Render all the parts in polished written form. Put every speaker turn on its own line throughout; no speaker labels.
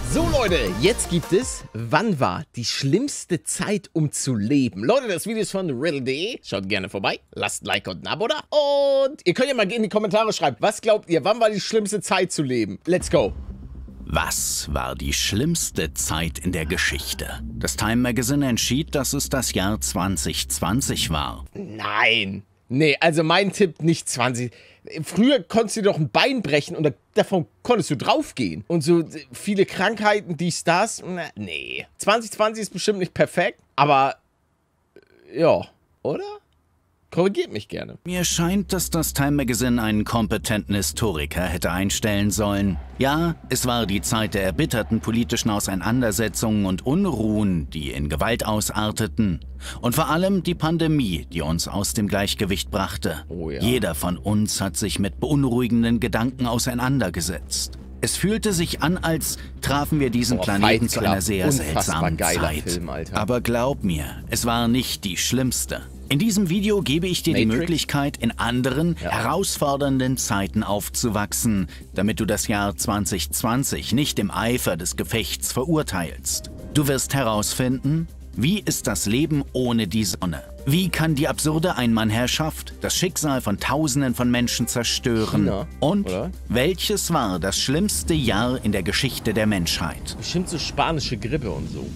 So Leute, jetzt gibt es, wann war die schlimmste Zeit, um zu leben? Leute, das Video ist von Riddle.de. Schaut gerne vorbei, lasst ein Like und ein Abo da. Und ihr könnt ja mal in die Kommentare schreiben, was glaubt ihr, wann war die schlimmste Zeit zu leben? Let's go.
Was war die schlimmste Zeit in der Geschichte? Das Time Magazine entschied, dass es das Jahr 2020 war.
Nein. Nee, also mein Tipp nicht 20. Früher konntest du doch ein Bein brechen und davon konntest du draufgehen. Und so viele Krankheiten, dies, das. Nee. 2020 ist bestimmt nicht perfekt, aber ja, oder? Korrigiert mich gerne.
Mir scheint, dass das Time Magazine einen kompetenten Historiker hätte einstellen sollen. Ja, es war die Zeit der erbitterten politischen Auseinandersetzungen und Unruhen, die in Gewalt ausarteten. Und vor allem die Pandemie, die uns aus dem Gleichgewicht brachte.
Oh ja.
Jeder von uns hat sich mit beunruhigenden Gedanken auseinandergesetzt. Es fühlte sich an, als trafen wir diesen Planeten zu einer sehr seltsamen Zeit.
Film, Alter.
Aber glaub mir, es war nicht die schlimmste. In diesem Video gebe ich dir die Möglichkeit, in anderen, herausfordernden Zeiten aufzuwachsen, damit du das Jahr 2020 nicht im Eifer des Gefechts verurteilst. Du wirst herausfinden, wie ist das Leben ohne die Sonne? Wie kann die absurde Einmannherrschaft das Schicksal von Tausenden von Menschen zerstören?
China,
und
oder?
welches war das schlimmste Jahr in der Geschichte der Menschheit?
Bestimmt so spanische Grippe und so.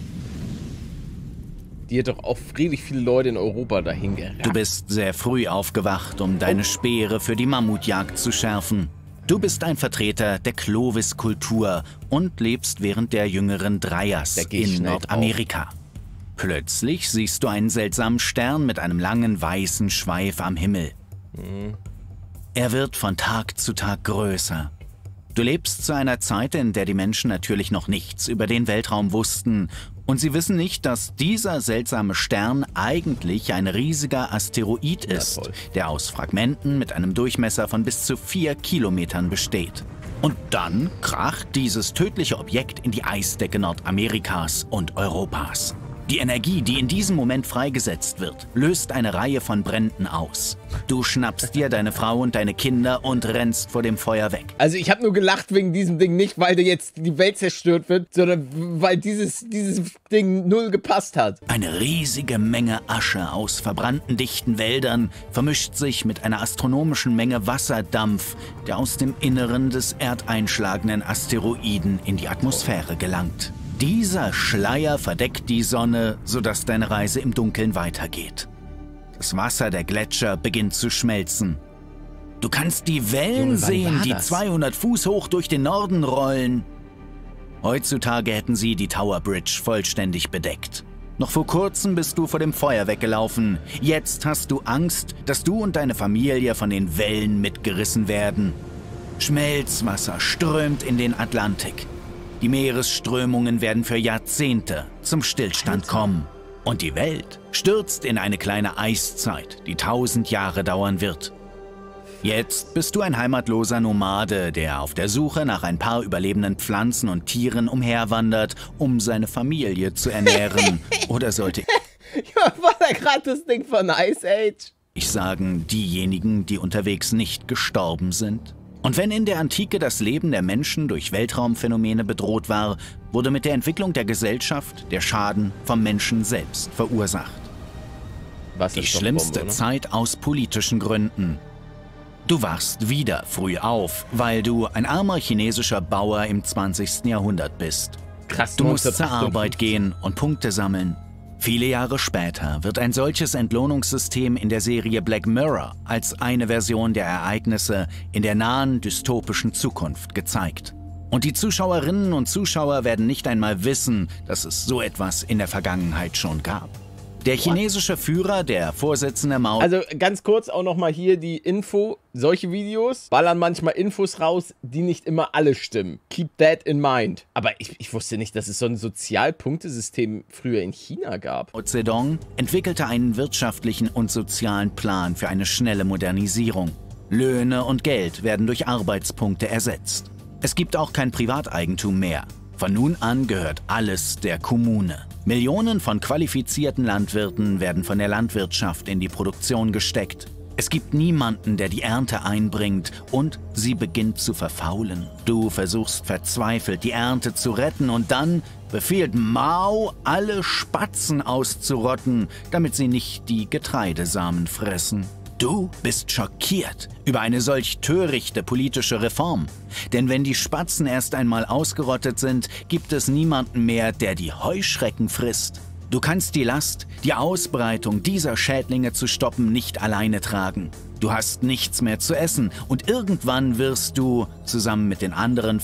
Die hat doch auch friedlich viele Leute in Europa dahin gerafft.
Du bist sehr früh aufgewacht, um deine Speere für die Mammutjagd zu schärfen. Du bist ein Vertreter der Clovis-Kultur und lebst während der jüngeren Dreiers in Nordamerika. Plötzlich siehst du einen seltsamen Stern mit einem langen weißen Schweif am Himmel. Er wird von Tag zu Tag größer. Du lebst zu einer Zeit, in der die Menschen natürlich noch nichts über den Weltraum wussten. Und sie wissen nicht, dass dieser seltsame Stern eigentlich ein riesiger Asteroid ist, der aus Fragmenten mit einem Durchmesser von bis zu 4 Kilometern besteht. Und dann kracht dieses tödliche Objekt in die Eisdecke Nordamerikas und Europas. Die Energie, die in diesem Moment freigesetzt wird, löst eine Reihe von Bränden aus. Du schnappst dir deine Frau und deine Kinder und rennst vor dem Feuer weg.
Also ich habe nur gelacht wegen diesem Ding, nicht weil jetzt die Welt zerstört wird, sondern weil dieses Ding null gepasst hat.
Eine riesige Menge Asche aus verbrannten dichten Wäldern vermischt sich mit einer astronomischen Menge Wasserdampf, der aus dem Inneren des erdeinschlagenden Asteroiden in die Atmosphäre gelangt. Dieser Schleier verdeckt die Sonne, sodass deine Reise im Dunkeln weitergeht. Das Wasser der Gletscher beginnt zu schmelzen. Du kannst die Wellen sehen, die 200 Fuß hoch durch den Norden rollen. Heutzutage hätten sie die Tower Bridge vollständig bedeckt. Noch vor kurzem bist du vor dem Feuer weggelaufen. Jetzt hast du Angst, dass du und deine Familie von den Wellen mitgerissen werden. Schmelzwasser strömt in den Atlantik. Die Meeresströmungen werden für Jahrzehnte zum Stillstand kommen. Und die Welt stürzt in eine kleine Eiszeit, die 1000 Jahre dauern wird. Jetzt bist du ein heimatloser Nomade, der auf der Suche nach ein paar überlebenden Pflanzen und Tieren umherwandert, um seine Familie zu ernähren. Oder sollte
War da gerade das Ding von Ice Age?
ich sagen, diejenigen, die unterwegs nicht gestorben sind? Und wenn in der Antike das Leben der Menschen durch Weltraumphänomene bedroht war, wurde mit der Entwicklung der Gesellschaft der Schaden vom Menschen selbst verursacht. Die schlimmste Zeit aus politischen Gründen. Du wachst wieder früh auf, weil du ein armer chinesischer Bauer im 20. Jahrhundert bist.
Krass,
Du musst zur Arbeit gehen und Punkte sammeln. Viele Jahre später wird ein solches Entlohnungssystem in der Serie Black Mirror als eine Version der Ereignisse in der nahen dystopischen Zukunft gezeigt. Und die Zuschauerinnen und Zuschauer werden nicht einmal wissen, dass es so etwas in der Vergangenheit schon gab. Der chinesische Führer, der Vorsitzende Mao...
Also ganz kurz auch nochmal hier die Info. Solche Videos ballern manchmal Infos raus, die nicht immer alle stimmen. Keep that in mind. Aber ich wusste nicht, dass es so ein Sozialpunktesystem früher in China gab.
Mao Zedong entwickelte einen wirtschaftlichen und sozialen Plan für eine schnelle Modernisierung. Löhne und Geld werden durch Arbeitspunkte ersetzt. Es gibt auch kein Privateigentum mehr. Von nun an gehört alles der Kommune. Millionen von qualifizierten Landwirten werden von der Landwirtschaft in die Produktion gesteckt. Es gibt niemanden, der die Ernte einbringt und sie beginnt zu verfaulen. Du versuchst verzweifelt, die Ernte zu retten und dann befiehlt Mao, alle Spatzen auszurotten, damit sie nicht die Getreidesamen fressen. Du bist schockiert über eine solch törichte politische Reform. Denn wenn die Spatzen erst einmal ausgerottet sind, gibt es niemanden mehr, der die Heuschrecken frisst. Du kannst die Last, die Ausbreitung dieser Schädlinge zu stoppen, nicht alleine tragen. Du hast nichts mehr zu essen und irgendwann wirst du, zusammen mit den anderen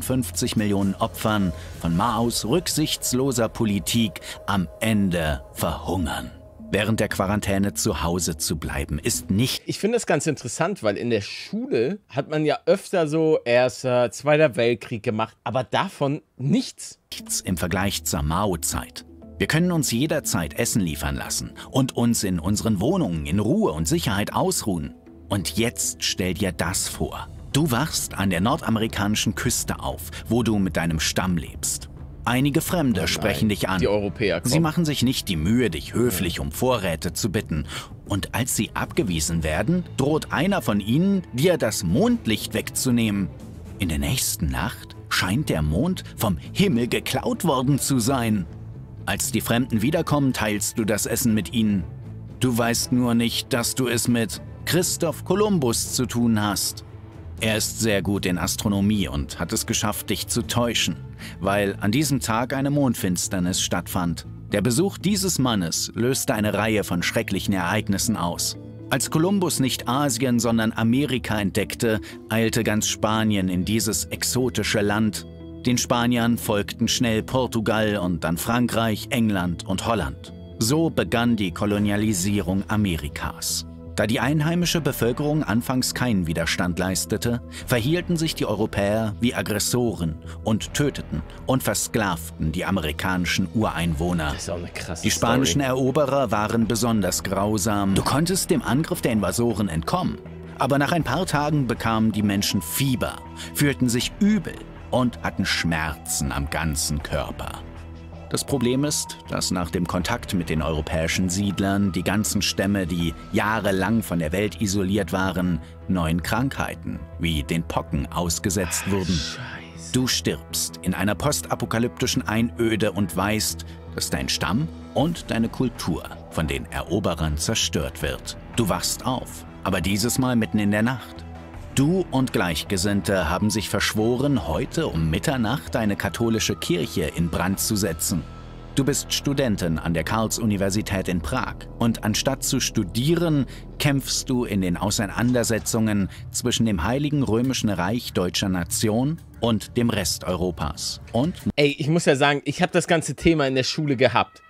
55 Millionen Opfern von Maos rücksichtsloser Politik, am Ende verhungern. Während der Quarantäne zu Hause zu bleiben, ist nicht...
Ich finde das ganz interessant, weil in der Schule hat man ja öfter so Erster, Zweiter Weltkrieg gemacht, aber davon nichts.
Im Vergleich zur Mao-Zeit. Wir können uns jederzeit Essen liefern lassen und uns in unseren Wohnungen in Ruhe und Sicherheit ausruhen. Und jetzt stell dir das vor. Du wachst an der nordamerikanischen Küste auf, wo du mit deinem Stamm lebst. Einige Fremde sprechen dich an.
Die Europäer kommen.
Sie machen sich nicht die Mühe, dich höflich um Vorräte zu bitten. Und als sie abgewiesen werden, droht einer von ihnen, dir das Mondlicht wegzunehmen. In der nächsten Nacht scheint der Mond vom Himmel geklaut worden zu sein. Als die Fremden wiederkommen, teilst du das Essen mit ihnen. Du weißt nur nicht, dass du es mit Christoph Kolumbus zu tun hast. Er ist sehr gut in Astronomie und hat es geschafft, dich zu täuschen, weil an diesem Tag eine Mondfinsternis stattfand. Der Besuch dieses Mannes löste eine Reihe von schrecklichen Ereignissen aus. Als Kolumbus nicht Asien, sondern Amerika entdeckte, eilte ganz Spanien in dieses exotische Land. Den Spaniern folgten schnell Portugal und dann Frankreich, England und Holland. So begann die Kolonialisierung Amerikas. Da die einheimische Bevölkerung anfangs keinen Widerstand leistete, verhielten sich die Europäer wie Aggressoren und töteten und versklavten die amerikanischen Ureinwohner.
Das ist auch eine krasse
Die spanischen
Story.
Eroberer waren besonders grausam. Du konntest dem Angriff der Invasoren entkommen, aber nach ein paar Tagen bekamen die Menschen Fieber, fühlten sich übel und hatten Schmerzen am ganzen Körper. Das Problem ist, dass nach dem Kontakt mit den europäischen Siedlern die ganzen Stämme, die jahrelang von der Welt isoliert waren, neuen Krankheiten wie den Pocken ausgesetzt wurden.
Scheiße.
Du stirbst in einer postapokalyptischen Einöde und weißt, dass dein Stamm und deine Kultur von den Eroberern zerstört wird. Du wachst auf, aber dieses Mal mitten in der Nacht. Du und Gleichgesinnte haben sich verschworen, heute um Mitternacht eine katholische Kirche in Brand zu setzen. Du bist Studentin an der Karls-Universität in Prag und anstatt zu studieren, kämpfst du in den Auseinandersetzungen zwischen dem Heiligen Römischen Reich deutscher Nation und dem Rest Europas. Und
Ey, ich muss ja sagen, ich habe das ganze Thema in der Schule gehabt.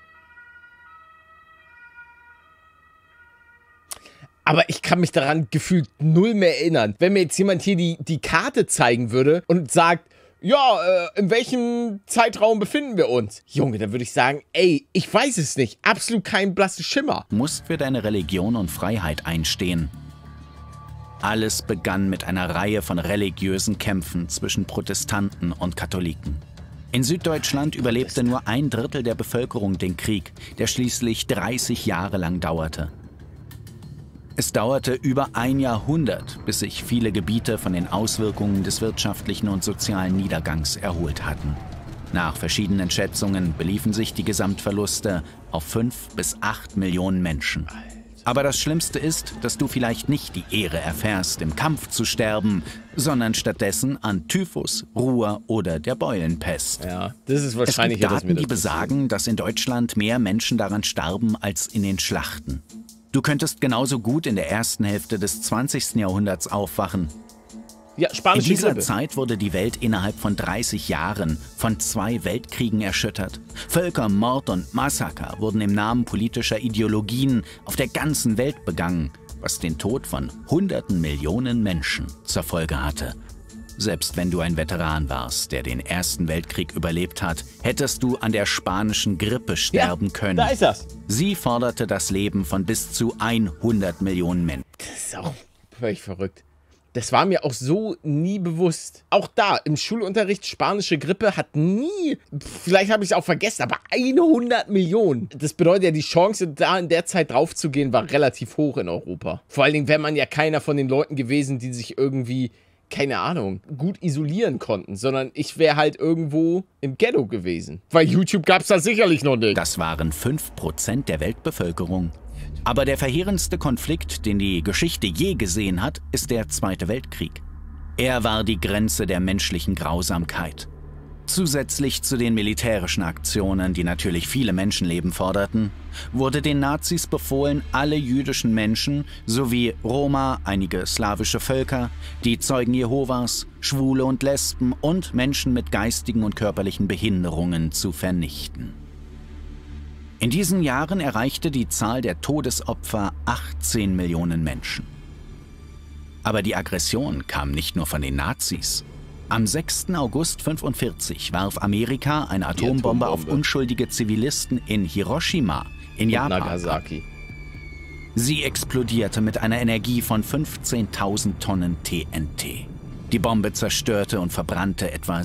Aber ich kann mich daran gefühlt null mehr erinnern. Wenn mir jetzt jemand hier die Karte zeigen würde und sagt, ja, in welchem Zeitraum befinden wir uns? Junge, dann würde ich sagen, ey, ich weiß es nicht. Absolut kein blasses Schimmer.
musst für deine Religion und Freiheit einstehen. Alles begann mit einer Reihe von religiösen Kämpfen zwischen Protestanten und Katholiken. In Süddeutschland überlebte nur 1/3 der Bevölkerung den Krieg, der schließlich 30 Jahre lang dauerte. Es dauerte über ein Jahrhundert, bis sich viele Gebiete von den Auswirkungen des wirtschaftlichen und sozialen Niedergangs erholt hatten. Nach verschiedenen Schätzungen beliefen sich die Gesamtverluste auf 5 bis 8 Millionen Menschen. Aber das Schlimmste ist, dass du vielleicht nicht die Ehre erfährst, im Kampf zu sterben, sondern stattdessen an Typhus, Ruhr oder der Beulenpest.
Ja, das ist
Es
wahrscheinlich
gibt Daten, die besagen, dass in Deutschland mehr Menschen daran starben als in den Schlachten. Du könntest genauso gut in der ersten Hälfte des 20. Jahrhunderts aufwachen.
Ja,
In
spanische
dieser
Grippe.
Zeit wurde die Welt innerhalb von 30 Jahren von 2 Weltkriegen erschüttert. Völkermord und Massaker wurden im Namen politischer Ideologien auf der ganzen Welt begangen, was den Tod von hunderten Millionen Menschen zur Folge hatte. Selbst wenn du ein Veteran warst, der den Ersten Weltkrieg überlebt hat, hättest du an der spanischen Grippe sterben können.
Da ist das.
Sie forderte das Leben von bis zu 100 Millionen Menschen.
Das ist auch völlig verrückt. Das war mir auch so nie bewusst. Auch da, im Schulunterricht, spanische Grippe hat nie, vielleicht habe ich es auch vergessen, aber 100 Millionen. Das bedeutet ja, die Chance, da in der Zeit draufzugehen, war relativ hoch in Europa. Vor allen Dingen wäre man ja keiner von den Leuten gewesen, die sich irgendwie, keine Ahnung, gut isolieren konnten, sondern ich wäre halt irgendwo im Ghetto gewesen. Weil YouTube gab es da sicherlich noch nicht.
Das waren 5% der Weltbevölkerung. Aber der verheerendste Konflikt, den die Geschichte je gesehen hat, ist der Zweite Weltkrieg. Er war die Grenze der menschlichen Grausamkeit. Zusätzlich zu den militärischen Aktionen, die natürlich viele Menschenleben forderten, wurde den Nazis befohlen, alle jüdischen Menschen sowie Roma, einige slawische Völker, die Zeugen Jehovas, Schwule und Lesben und Menschen mit geistigen und körperlichen Behinderungen zu vernichten. In diesen Jahren erreichte die Zahl der Todesopfer 18 Millionen Menschen. Aber die Aggression kam nicht nur von den Nazis. Am 6. August 1945 warf Amerika eine Atombombe auf unschuldige Zivilisten in Hiroshima in Japan.
Nagasaki.
Sie explodierte mit einer Energie von 15.000 Tonnen TNT. Die Bombe zerstörte und verbrannte etwa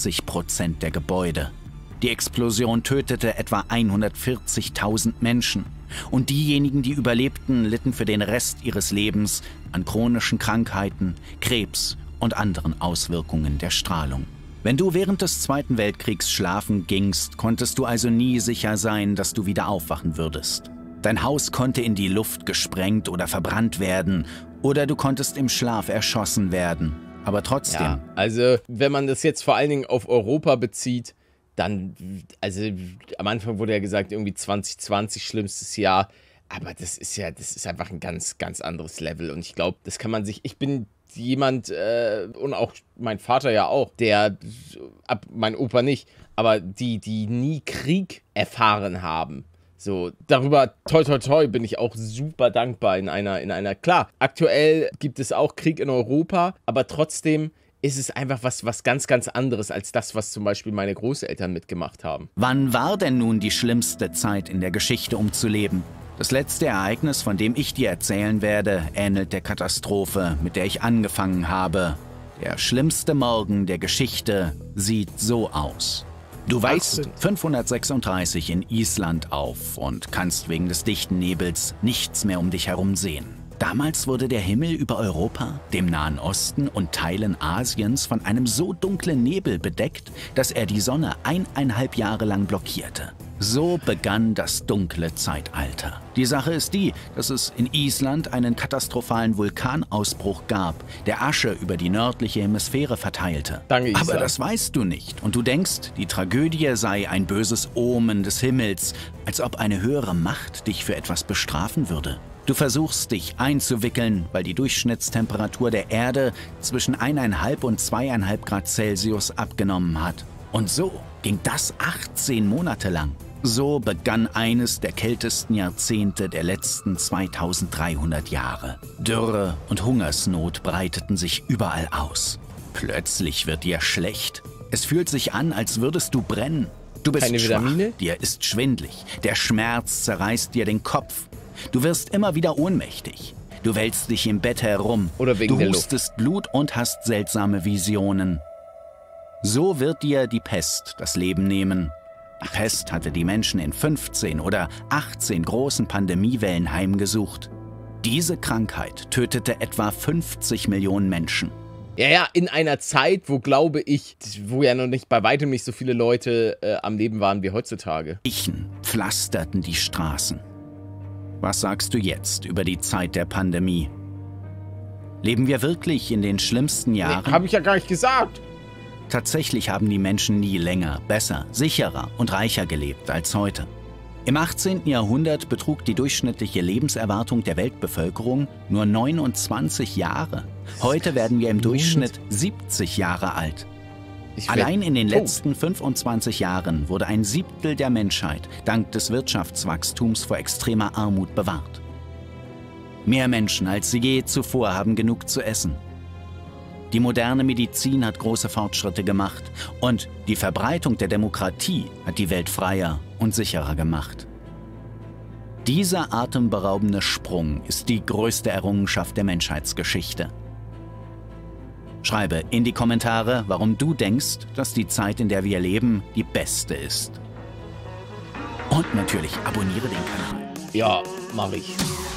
70% der Gebäude. Die Explosion tötete etwa 140.000 Menschen. Und diejenigen, die überlebten, litten für den Rest ihres Lebens an chronischen Krankheiten, Krebs und anderen Auswirkungen der Strahlung. Wenn du während des Zweiten Weltkriegs schlafen gingst, konntest du also nie sicher sein, dass du wieder aufwachen würdest. Dein Haus konnte in die Luft gesprengt oder verbrannt werden, oder du konntest im Schlaf erschossen werden. Aber trotzdem.
Ja, also wenn man das jetzt vor allen Dingen auf Europa bezieht, dann, also am Anfang wurde ja gesagt, irgendwie 2020 schlimmstes Jahr, aber das ist einfach ein ganz, ganz anderes Level und ich glaube, das kann man sich, ich bin jemand, und auch mein Vater ja auch, mein Opa nicht, aber die nie Krieg erfahren haben. So, darüber, toi toi toi, bin ich auch super dankbar in einer, klar, aktuell gibt es auch Krieg in Europa, aber trotzdem ist es einfach was ganz, ganz anderes als das, was zum Beispiel meine Großeltern mitgemacht haben.
Wann war denn nun die schlimmste Zeit in der Geschichte, um zu leben? Das letzte Ereignis, von dem ich dir erzählen werde, ähnelt der Katastrophe, mit der ich angefangen habe. Der schlimmste Morgen der Geschichte sieht so aus. Du wachst 536 in Island auf und kannst wegen des dichten Nebels nichts mehr um dich herum sehen. Damals wurde der Himmel über Europa, dem Nahen Osten und Teilen Asiens von einem so dunklen Nebel bedeckt, dass er die Sonne 1,5 Jahre lang blockierte. So begann das dunkle Zeitalter. Die Sache ist die, dass es in Island einen katastrophalen Vulkanausbruch gab, der Asche über die nördliche Hemisphäre verteilte.
Danke, Island.
Aber das weißt du nicht und du denkst, die Tragödie sei ein böses Omen des Himmels, als ob eine höhere Macht dich für etwas bestrafen würde. Du versuchst dich einzuwickeln, weil die Durchschnittstemperatur der Erde zwischen 1,5 und 2,5 Grad Celsius abgenommen hat. Und so ging das 18 Monate lang. So begann eines der kältesten Jahrzehnte der letzten 2300 Jahre. Dürre und Hungersnot breiteten sich überall aus. Plötzlich wird dir schlecht. Es fühlt sich an, als würdest du brennen. Du bist schwach, dir ist schwindlig, der Schmerz zerreißt dir den Kopf. Du wirst immer wieder ohnmächtig. Du wälzt dich im Bett herum.
Oder wegen der Luft.
Du hustest Blut und hast seltsame Visionen. So wird dir die Pest das Leben nehmen. Die Pest hatte die Menschen in 15 oder 18 großen Pandemiewellen heimgesucht. Diese Krankheit tötete etwa 50 Millionen Menschen.
Ja, in einer Zeit, wo, glaube ich, wo ja noch nicht bei weitem nicht so viele Leute am Leben waren wie heutzutage.
Leichen pflasterten die Straßen. Was sagst du jetzt über die Zeit der Pandemie? Leben wir wirklich in den schlimmsten Jahren?
Nee, habe ich ja gar nicht gesagt.
Tatsächlich haben die Menschen nie länger, besser, sicherer und reicher gelebt als heute. Im 18. Jahrhundert betrug die durchschnittliche Lebenserwartung der Weltbevölkerung nur 29 Jahre. Heute werden wir im Durchschnitt 70 Jahre alt. Allein in den letzten 25 Jahren wurde ein Siebtel der Menschheit dank des Wirtschaftswachstums vor extremer Armut bewahrt. Mehr Menschen als je zuvor haben genug zu essen. Die moderne Medizin hat große Fortschritte gemacht und die Verbreitung der Demokratie hat die Welt freier und sicherer gemacht. Dieser atemberaubende Sprung ist die größte Errungenschaft der Menschheitsgeschichte. Schreibe in die Kommentare, warum du denkst, dass die Zeit, in der wir leben, die beste ist. Und natürlich abonniere den Kanal.
Ja, mach ich.